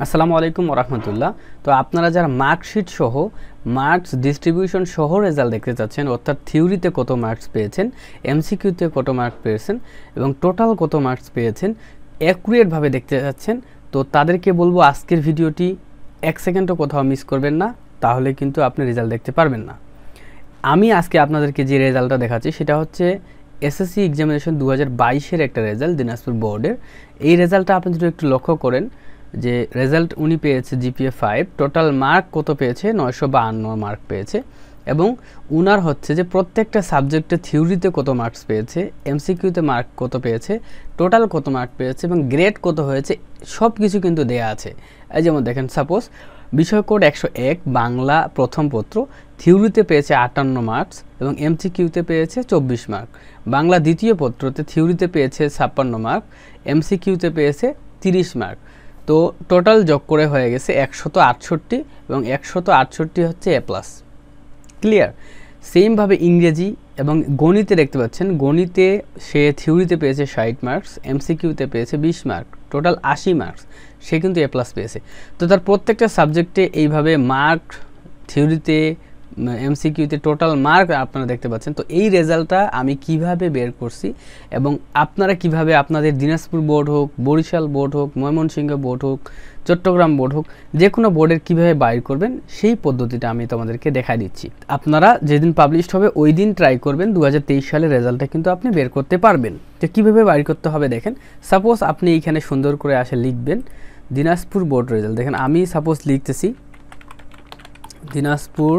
আসসালামু আলাইকুম ওয়া রাহমাতুল্লাহ। তো আপনারা যারা মার্কশিট সহ মার্কস ডিস্ট্রিবিউশন সহ রেজাল্ট দেখতে চাচ্ছেন, অর্থাৎ থিওরিতে কত মার্কস পেয়েছেন, এমসিকিউতে কত মার্কস পেয়েছেন এবং টোটাল কত মার্কস পেয়েছেন অ্যাকুরেটভাবে দেখতে চাচ্ছেন, তো তাদেরকে বলবো আজকের ভিডিওটি 1 সেকেন্ডও কোথাও মিস করবেন না, তাহলে কিন্তু আপনি রেজাল্ট দেখতে পারবেন না। আমি আজকে আপনাদেরকে যে রেজাল্টটা দেখাচ্ছি সেটা হচ্ছে এসএসসি এক্সামিনেশন 2022-এর একটা রেজাল্ট, দিনাজপুর বোর্ডের। এই রেজাল্টটা আপনি যদি একটু লক্ষ্য করেন যে রেজাল্ট উনি পেয়েছে জিপিএ 5, টোটাল মার্ক কত পেয়েছে 952 মার্ক পেয়েছে, এবং উনার হচ্ছে যে প্রত্যেকটা সাবজেক্টে থিওরিতে কত মার্কস পেয়েছে, এমসিকিউতে মার্ক কত পেয়েছে, টোটাল কত মার্ক পেয়েছে এবং গ্রেড কত হয়েছে, সব কিছু কিন্তু দেয়া আছে। এই যেমন দেখেন, সাপোজ বিষয় কোড 101 বাংলা প্রথম পত্র, থিওরিতে পেয়েছে 58 মার্কস এবং এমসিকিউতে পেয়েছে 24 মার্ক। বাংলা দ্বিতীয় পত্রতে থিওরিতে পেয়েছে 56 মার্ক, এমসিকিউতে পেয়েছে 30 মার্ক। তো টোটাল যোগ করে হয়ে গেছে 168 এবং 168 হচ্ছে এ প্লাস। ক্লিয়ার? সেমভাবে ইংরেজি এবং গণিতে দেখতে পাচ্ছেন, গণিতে সে থিওরিতে পেয়েছে 60 মার্কস, এমসিকিউতে পেয়েছে 20 মার্ক, টোটাল 80 মার্কস, সে কিন্তু এ প্লাস পেয়েছে। তো তার প্রত্যেকটা সাবজেক্টে এইভাবে মার্ক, থিওরিতে, এমসিকিউতে টোটাল মার্ক আপনারা দেখতে পাচ্ছেন। তো এই রেজাল্টটা আমি কিভাবে বের করছি এবং আপনারা কিভাবে আপনাদের দিনাজপুর বোর্ড হোক, বরিশাল বোর্ড হোক, ময়মনসিংহ বোর্ড হোক, চট্টগ্রাম বোর্ড হোক, যে কোনো বোর্ডের কীভাবে বাইর করবেন সেই পদ্ধতিটা আমি তোমাদেরকে দেখা দিচ্ছি। আপনারা যেদিন পাবলিশড হবে ওই দিন ট্রাই করবেন, 2023 সালের রেজাল্টটা কিন্তু আপনি বের করতে পারবেন। তো কীভাবে বাইর করতে হবে দেখেন, সাপোজ আপনি এইখানে সুন্দর করে আসে লিখবেন দিনাজপুর বোর্ড রেজাল্ট। দেখেন আমি সাপোজ লিখতেছি দিনাজপুর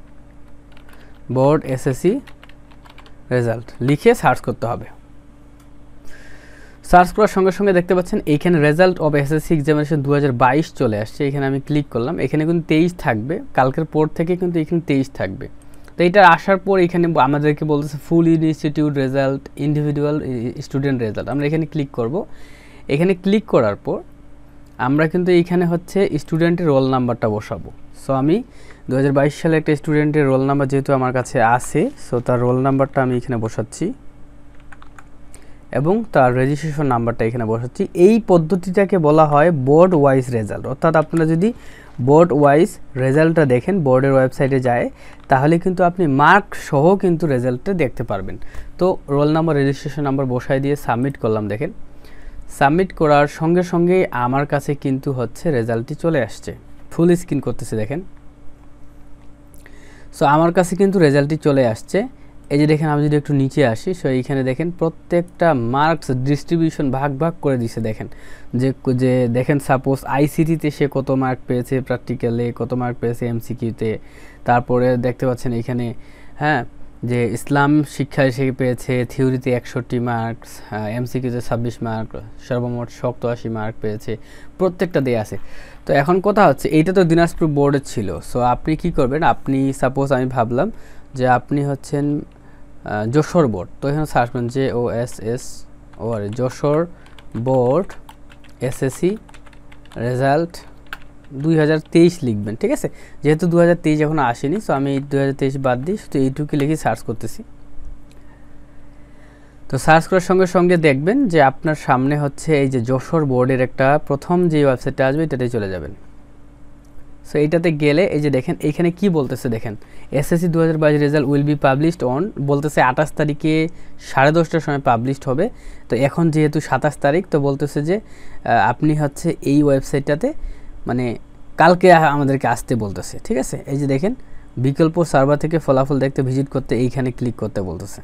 বোর্ড এসএসসি রেজাল্ট, লিখে সার্চ করতে হবে। সার্চ করার সঙ্গে সঙ্গে দেখতে পাচ্ছেন এইখানে রেজাল্ট অফ এসএসসি এক্সামিনেশন 2022 চলে আসছে। এখানে আমি ক্লিক করলাম, এখানে কিন্তু 23 থাকবে, কালকের পর থেকে কিন্তু এখানে 23 থাকবে। তো এটা আসার পর এখানে আমাদেরকে বলতেছে full institute result, individual student result. আমরা এখানে ক্লিক করব। এখানে ক্লিক করার পর আমরা কিন্তু এইখানে হচ্ছে স্টুডেন্টের রোল নাম্বারটা বসাবো। সো আমি 2022 সালে একটা স্টুডেন্টের রোল নাম্বার যেহেতু আমার কাছে আছে, সো তার রোল নাম্বারটা আমি এখানে বসাচ্ছি এবং তার রেজিস্ট্রেশন নাম্বারটা এখানে বসাচ্ছি। এই পদ্ধতিটাকে বলা হয় বোর্ড ওয়াইজ রেজাল্ট। অর্থাৎ আপনারা যদি বোর্ড ওয়াইজ রেজাল্টটা দেখেন, বোর্ডের ওয়েবসাইটে যায়, তাহলে কিন্তু আপনি মার্ক সহ কিন্তু রেজাল্টটা দেখতে পারবেন। তো রোল নাম্বার, রেজিস্ট্রেশন নাম্বার বসাই দিয়ে সাবমিট করলাম। দেখেন সাবমিট করার সঙ্গে সঙ্গেই আমার কাছে কিন্তু হচ্ছে রেজাল্টটি চলে আসছে, ফুল স্ক্রিন করতেছে দেখেন। সো আমার কাছে কিন্তু রেজাল্টটি চলে আসছে। এই যে দেখেন, আমি যদি একটু নিচে আসি, সো এইখানে দেখেন প্রত্যেকটা মার্কস ডিস্ট্রিবিউশন ভাগ ভাগ করে দিছে। দেখেন যে দেখেন সাপোজ আইসিটিতে সে কত মার্ক পেয়েছে, প্র্যাকটিক্যালে কত মার্ক পেয়েছে, এমসিকিউতে, তারপরে দেখতে পাচ্ছেন এইখানে হ্যাঁ যে ইসলাম শিক্ষায় সে পেয়েছে থিওরিতে 61 মার্কস, এমসিকিউতে 26 মার্ক, সর্বমোট 87 মার্ক পেয়েছে, প্রত্যেকটা দিয়ে আছে। তো এখন কথা হচ্ছে এইটা তো দিনাজপুর বোর্ডের ছিল। সো আপনি কি করবেন, আপনি সাপোজ আমি ভাবলাম যে আপনি হচ্ছেন যশোর বোর্ড, তো এখানে সার্চ করুন যশোর বোর্ড এসএসসি রেজাল্ট 2023 লিখবেন। ঠিক আছে, যেহেতু 2023 এখনো আসেনি, সো আমি 2023 বাদ দিই, তো এইটুকু লিখে সার্চ করতেছি। তো সার্চ করার সঙ্গে সঙ্গে দেখবেন যে আপনার সামনে হচ্ছে এই যে যশোর বোর্ডের একটা প্রথম যে ওয়েবসাইটটা আসবে এটাতে চলে যাবেন। সো এইটাতে গেলে এই যে দেখেন এইখানে কি বলতেছে, দেখেন SSC 2022 result will be published on, বলতেছে 28 তারিখে 10:30টার সময় পাবলিশড হবে। তো এখন যেহেতু 27 তারিখ, তো বলতেছে যে আপনি হচ্ছে এই ওয়েবসাইটটাতে মানে কালকে আমাদেরকে আসতে বলতেছে। ঠিক আছে, এই যে দেখেন বিকল্প সার্ভার থেকে ফলাফল দেখতে ভিজিট করতে এইখানে ক্লিক করতে বলতেছে।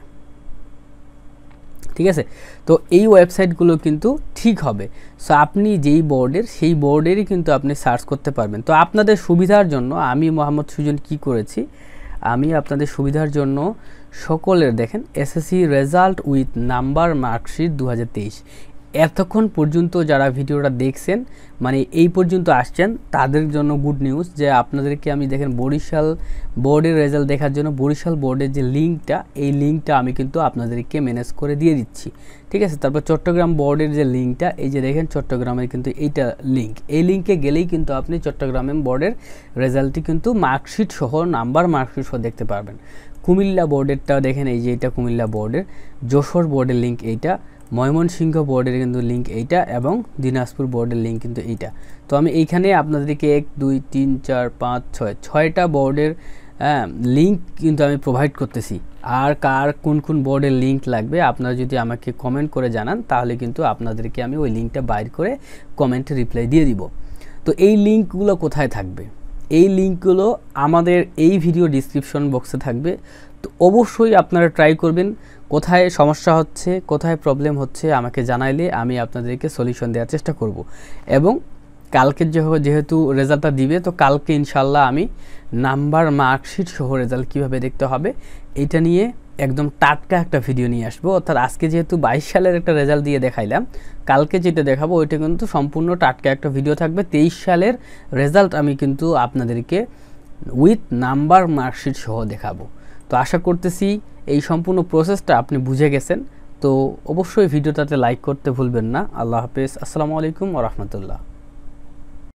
ঠিক আছে, তো এই ওয়েবসাইটগুলো কিন্তু ঠিক হবে। সো আপনি যেই বোর্ডের সেই বোর্ডেরই কিন্তু আপনি সার্চ করতে পারবেন। তো আপনাদের সুবিধার জন্য আমি মোহাম্মদ সুজন কি করেছি, আমি আপনাদের সুবিধার জন্য সকলের দেখেন SSC result with number marksheet 2023, এতক্ষণ পর্যন্ত যারা ভিডিওটা দেখছেন মানে এই পর্যন্ত আসছেন তাদের জন্য গুড নিউজ যে আপনাদেরকে আমি দেখেন বরিশাল বোর্ডের রেজাল্ট দেখার জন্য বরিশাল বোর্ডের যে লিঙ্কটা, এই লিঙ্কটা আমি কিন্তু আপনাদেরকে ম্যানেজ করে দিয়ে দিচ্ছি। ঠিক আছে, তারপর চট্টগ্রাম বোর্ডের যে লিঙ্কটা, এই যে দেখেন চট্টগ্রামের কিন্তু এইটা লিঙ্ক, এই লিঙ্কে গেলেই কিন্তু আপনি চট্টগ্রামের বোর্ডের রেজাল্টটি কিন্তু মার্কশিট সহ নাম্বার মার্কশিট সহ দেখতে পারবেন। কুমিল্লা বোর্ডেরটাও দেখেন, এই যে এটা কুমিল্লা বোর্ডের, যশোর বোর্ডের লিঙ্ক এইটা, ময়মনসিংহ বোর্ডের কিন্তু লিঙ্ক এইটা এবং দিনাজপুর বোর্ডের লিঙ্ক কিন্তু এইটা। তো আমি এইখানে আপনাদেরকে 1 2 3 4 5 6 6টা বোর্ডের লিঙ্ক কিন্তু আমি প্রোভাইড করতেছি। আর কার কোন কোন বোর্ডের লিঙ্ক লাগবে আপনারা যদি আমাকে কমেন্ট করে জানান তাহলে কিন্তু আপনাদেরকে আমি ওই লিঙ্কটা বাইর করে কমেন্টে রিপ্লাই দিয়ে দিব। তো এই লিঙ্কগুলো কোথায় থাকবে? এই লিঙ্কগুলো আমাদের এই ভিডিও ডিসক্রিপশন বক্সে থাকবে। তো অবশ্যই আপনারা ট্রাই করবেন, কোথায় সমস্যা হচ্ছে, কোথায় প্রবলেম হচ্ছে আমাকে জানাইলে আমি আপনাদেরকে সলিউশন দেওয়ার চেষ্টা করব। এবং কালকে যেহেতু রেজাল্টটা দিবে, তো কালকে ইনশাল্লাহ আমি নাম্বার মার্কশিট সহ রেজাল্ট কীভাবে দেখতে হবে এইটা নিয়ে একদম টাটকা একটা ভিডিও নিয়ে আসবো। অর্থাৎ আজকে যেহেতু 22 সালের একটা রেজাল্ট দিয়ে দেখাইলাম, কালকে যেটা দেখাবো ওইটা কিন্তু সম্পূর্ণ টাটকা একটা ভিডিও থাকবে। 23 সালের রেজাল্ট আমি কিন্তু আপনাদেরকে উইথ নাম্বার মার্কশিট সহ দেখাবো। তো আশা করতেছি এই সম্পূর্ণ প্রসেসটা আপনি বুঝে গেছেন। তো অবশ্যই ভিডিওটাতে লাইক করতে ভুলবেন না। আল্লাহ হাফেজ, আসসালামু আলাইকুম ওয়া রাহমাতুল্লাহ।